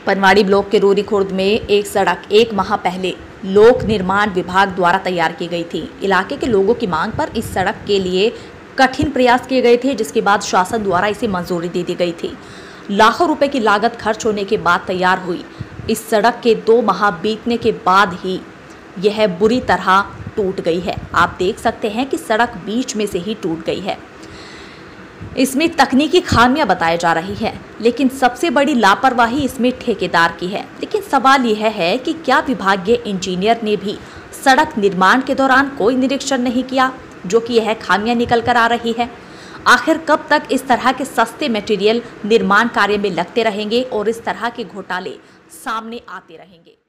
पनवाड़ी block के रोरी खुर्द में एक सड़क 1 माह पहले लोक निर्माण विभाग द्वारा तैयार की गई थी। इलाके के लोगों की मांग पर इस सड़क के लिए कठिन प्रयास किए गए थे, जिसके बाद शासन द्वारा इसे मंजूरी दे दी गई थी। लाखों रुपए की लागत खर्च होने के बाद तैयार हुई इस सड़क के 2 माह बीतने के बाद ही यह बुरी तरह टूट गई है। आप देख सकते हैं कि सड़क बीच में से ही टूट गई है। इसमें तकनीकी खामियां बताई जा रही है, लेकिन सबसे बड़ी लापरवाही इसमें ठेकेदार की है। लेकिन सवाल यह है कि क्या विभागीय इंजीनियर ने भी सड़क निर्माण के दौरान कोई निरीक्षण नहीं किया, जो कि यह खामियां निकल कर आ रही है। आखिर कब तक इस तरह के सस्ते मटेरियल निर्माण कार्य में लगते रहेंगे और इस तरह के घोटाले सामने आते रहेंगे।